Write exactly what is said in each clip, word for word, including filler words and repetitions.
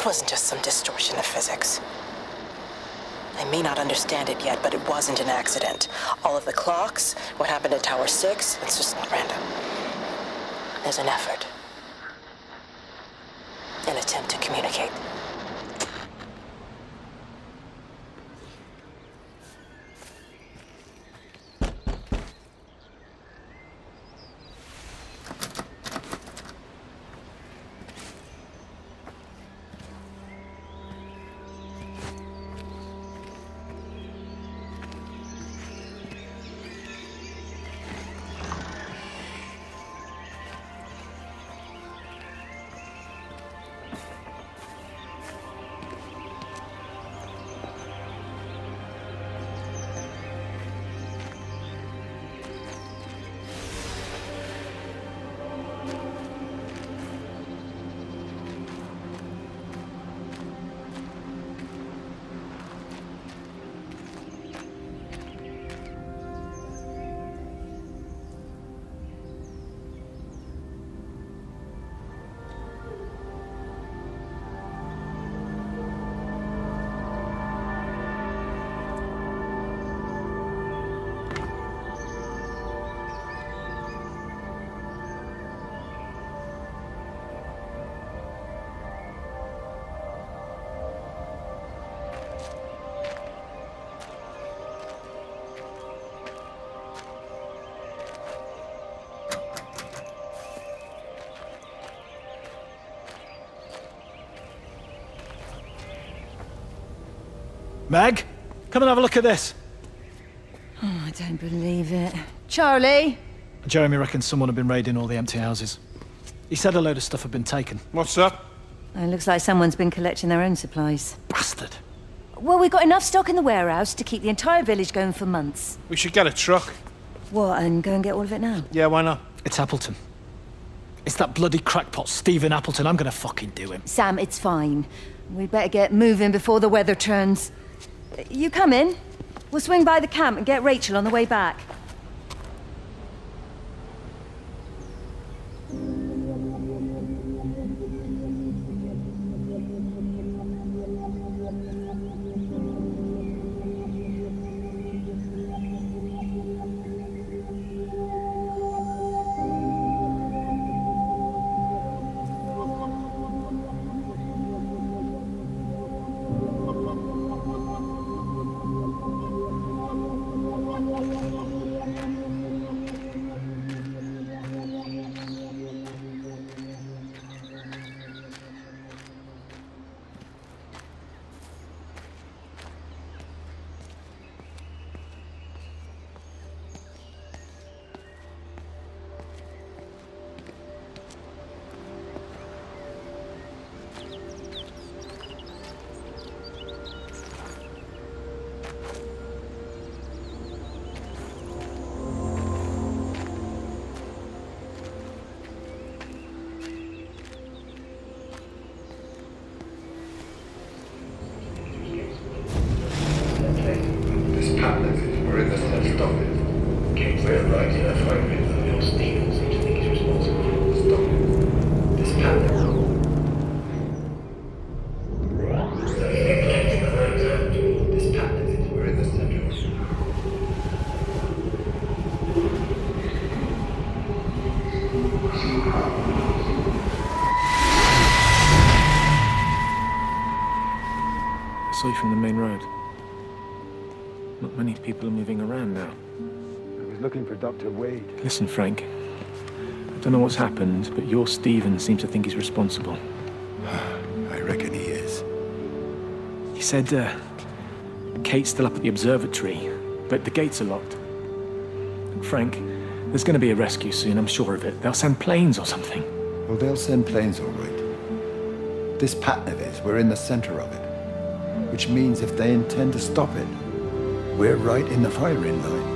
wasn't just some distortion of physics. I may not understand it yet, but it wasn't an accident. All of the clocks, what happened at Tower six, it's just not random. There's an effort. An attempt to communicate. Meg, come and have a look at this. Oh, I don't believe it. Charlie? Jeremy reckons someone had been raiding all the empty houses. He said a load of stuff had been taken. What's that? It looks like someone's been collecting their own supplies. Bastard. Well, we've got enough stock in the warehouse to keep the entire village going for months. We should get a truck. What, and go and get all of it now? Yeah, why not? It's Appleton. It's that bloody crackpot, Stephen Appleton. I'm gonna fucking do him. Sam, it's fine. We'd better get moving before the weather turns. You come in. We'll swing by the camp and get Rachel on the way back. I saw you from the main road. Not many people are moving around now. I was looking for Doctor Wade. Listen, Frank. I don't know what's happened, but your Stephen seems to think he's responsible. I reckon he is. He said, uh, Kate's still up at the observatory, but the gates are locked. And Frank, there's gonna be a rescue soon, I'm sure of it. They'll send planes or something. Well, they'll send planes, all right. This pattern of his, we're in the center of it. Which means if they intend to stop it, we're right in the firing line.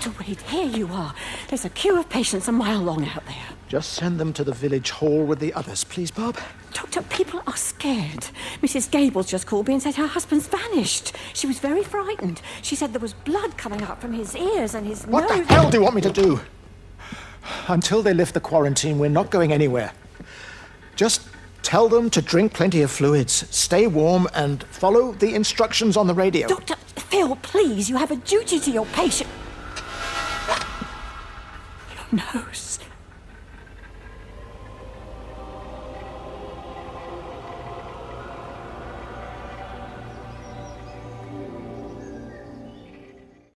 Doctor Reed, here you are. There's a queue of patients a mile long out there. Just send them to the village hall with the others, please, Bob. Doctor, people are scared. Missus Gables just called me and said her husband's vanished. She was very frightened. She said there was blood coming up from his ears and his What nose. the hell do you want me to do? Until they lift the quarantine, we're not going anywhere. Just tell them to drink plenty of fluids, stay warm, and follow the instructions on the radio. Doctor Phil, please, you have a duty to your patient. Your nose.